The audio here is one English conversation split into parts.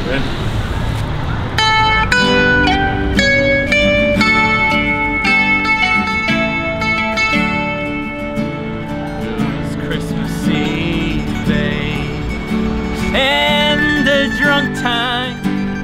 Drunk time,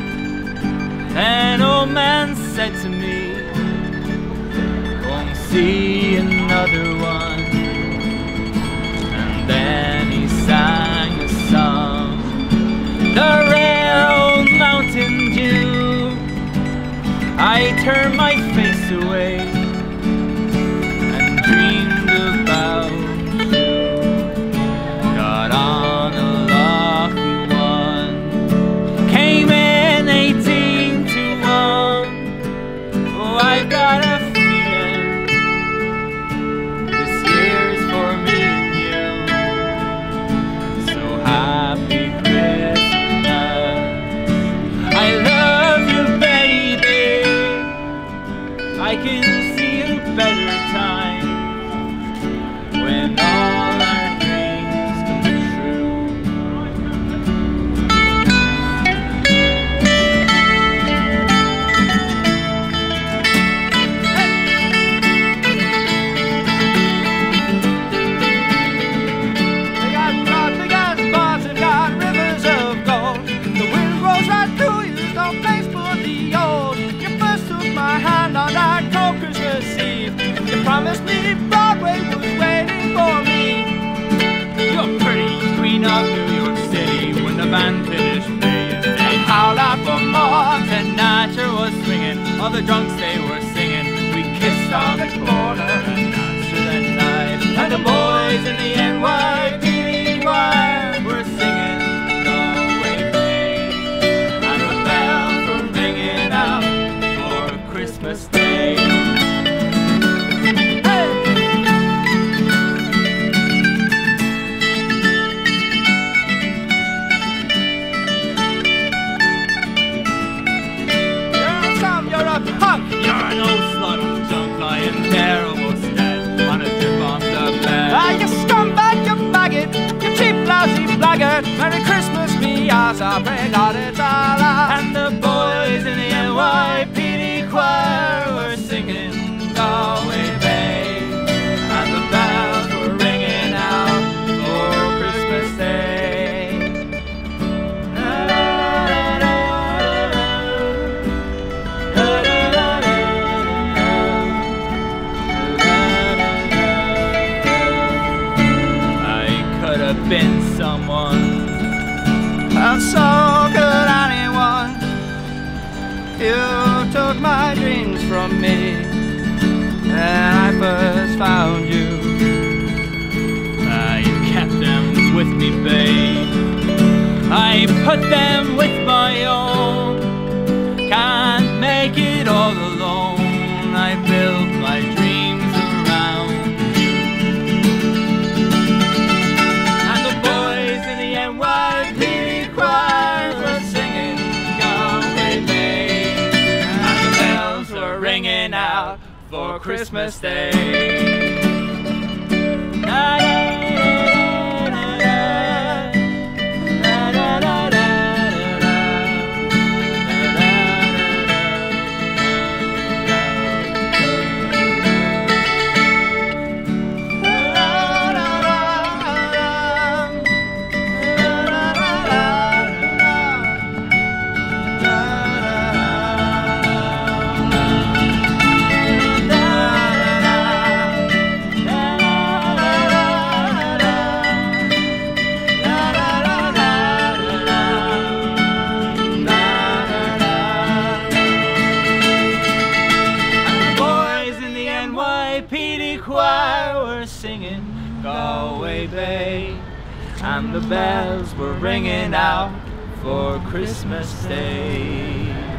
an old man said to me, go and see another one. And then he sang a song, the rare old Mountain Dew. I turned my face away and dreamed about you. Got on a lucky one, came in 18 to 1. Oh, I got a feeling this year's for me and you. So happy Christmas, I love you, baby. I can see a better time when all our dreams come true. They got gods, they got bars, they got rivers of gold. The wind blows right through you, there's no place for the old. You first took my hand on that cold Christmas Eve. You promised me Broadway was waiting for me. You're pretty queen of New York City. When the band finished playing, they howled out for more. Tonight sure was swinging, all the drunks they were singing. We kissed on the corner and danced through the night. And the boys in the NYPD choir were singing Galway Bay. And the bells were ringing out for Christmas Day. You're an old slut, junk lying terrible stead on a trip on the bed. Ah, you scumbag, you maggot, you cheap lousy blackguard. Merry Christmas, me ass, I pray God it's all out. And the boys in the NYPD choir were singing Galway Bay. And the bells were ringing out for Christmas Day. Been someone, and so could anyone. You took my dreams from me when I first found you. I kept them with me, babe. I put them with my own. Can't make it all alone. I built my dreams around you. And the boys in the NYPD choir were singing Galway Bay. And the bells were ringing out for Christmas Day. Choir were singing Galway Bay, and the bells were ringing out for Christmas Day.